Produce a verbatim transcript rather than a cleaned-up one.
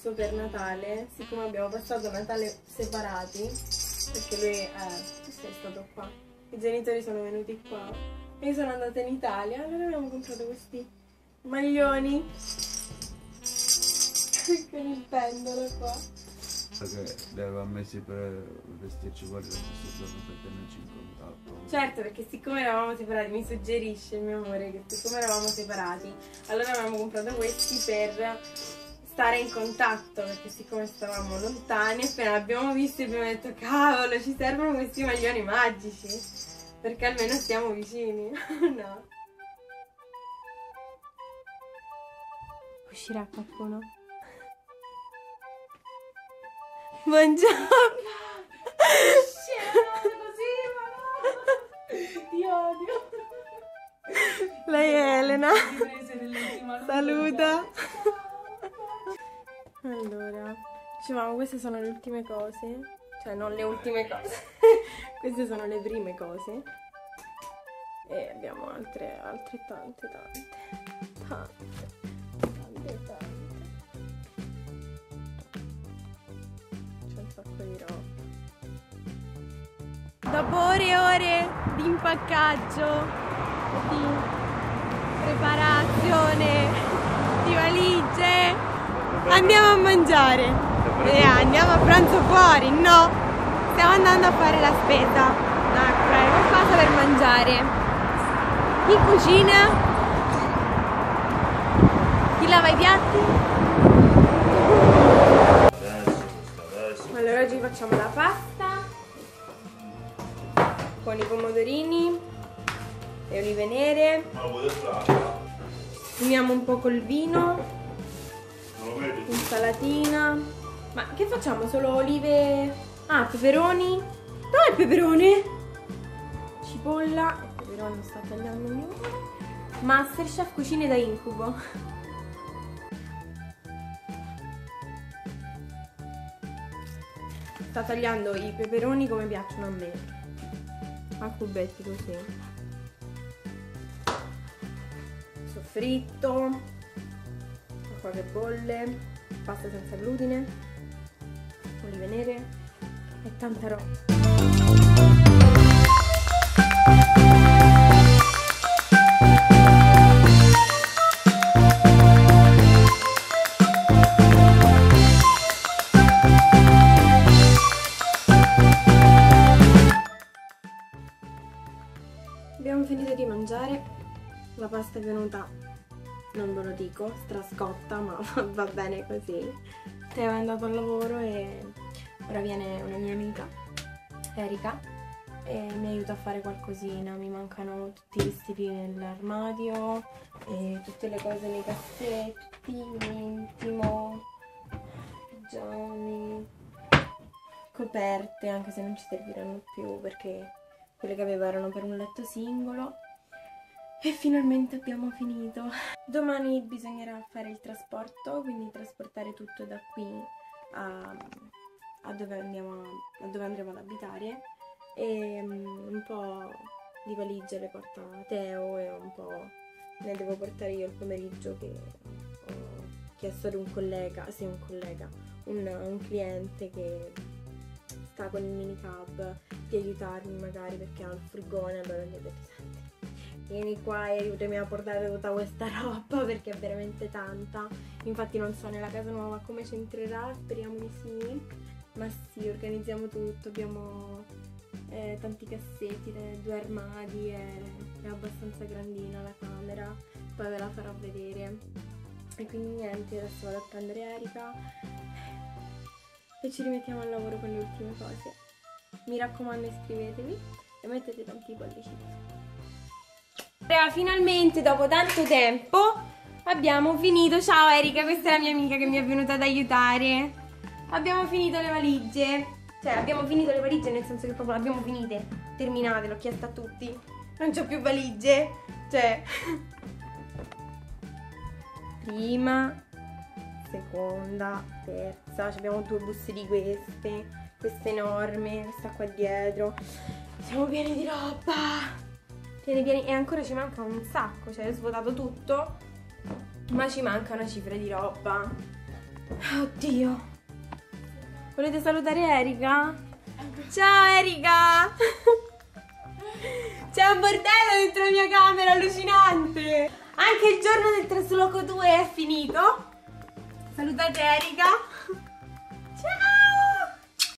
scorso per Natale, siccome abbiamo passato Natale separati, perché lui è, questo è stato qua, i genitori sono venuti qua e io sono andata in Italia, allora abbiamo comprato questi maglioni con il pendolo qua. Perché li avevamo messi per vestirci fuori lo stesso giorno per tenerci in contatto. Certo, perché siccome eravamo separati, mi suggerisce il mio amore che siccome eravamo separati, allora avevamo comprato questi per stare in contatto, perché siccome stavamo lontani, appena l'abbiamo visto abbiamo detto cavolo, ci servono questi maglioni magici, perché almeno stiamo vicini. No. Uscirà qualcuno? Buongiorno! Così, ma no! Ti odio! Lei è Elena. Saluta. Allora, dicevamo, queste sono le ultime cose. Cioè, non le ultime cose. Queste sono le prime cose. E abbiamo altre, altre tante, tante. Tante, tante, tante. C'è un sacco di roba. Dopo ore e ore di impaccaggio, di preparazione, di valigie, andiamo a mangiare. Eh, andiamo a pranzo fuori, no! Stiamo andando a fare la spesa, a comprare qualcosa per mangiare. Chi cucina? Chi lava i piatti? Allora oggi facciamo la pasta con i pomodorini, le olive nere, uniamo un po' col vino, insalatina. Ma che facciamo? Solo olive? Ah, peperoni? Dov'è il peperone? Cipolla. Il peperone sta tagliando il mio amore. Masterchef cucine da incubo. Sta tagliando i peperoni come piacciono a me, a cubetti così. Soffritto, acqua che bolle, pasta senza glutine, olive nere e tanta roba. Abbiamo finito di mangiare, la pasta è venuta, non ve lo dico, strascotta, ma va bene così. Teo è andato al lavoro e ora viene una mia amica, Erika, e mi aiuta a fare qualcosina. Mi mancano tutti i vestiti nell'armadio e tutte le cose nei cassetti, l'intimo, pigiami, coperte, anche se non ci serviranno più perché quelle che avevo erano per un letto singolo. E finalmente abbiamo finito. Domani bisognerà fare il trasporto, quindi trasportare tutto da qui a, a, dove, andiamo, a dove andremo ad abitare. E um, un po' di valigie le porta Teo e un po' ne devo portare io il pomeriggio, che ho chiesto ad un collega, sì un collega, un, un cliente che sta con il minicab, di aiutarmi magari perché ha il furgone. Allora gli ho detto senti, vieni qua e aiutami a portare tutta questa roba perché è veramente tanta. Infatti non so nella casa nuova come ci entrerà, speriamo di sì, ma sì, organizziamo tutto, abbiamo eh, tanti cassetti, due armadi, è, è abbastanza grandina la camera, poi ve la farò vedere. E quindi niente, adesso vado a prendere Erika e ci rimettiamo al lavoro con le ultime cose. Mi raccomando, iscrivetevi e mettete tanti pollici. Finalmente dopo tanto tempo abbiamo finito. Ciao Erika, questa è la mia amica che mi è venuta ad aiutare. Abbiamo finito le valigie. Cioè abbiamo finito le valigie nel senso che proprio le abbiamo finite, terminate, l'ho chiesto a tutti. Non c'ho più valigie. Cioè prima, seconda, terza, abbiamo due buste di queste, questa enorme, questa qua dietro. Siamo pieni di roba, pieni pieni, e ancora ci manca un sacco, cioè ho svuotato tutto, ma ci manca una cifra di roba. Oddio. Volete salutare Erika? Ciao Erika! C'è un bordello dentro la mia camera, allucinante! Anche il giorno del trasloco due è finito. Salutate Erika. Ciao!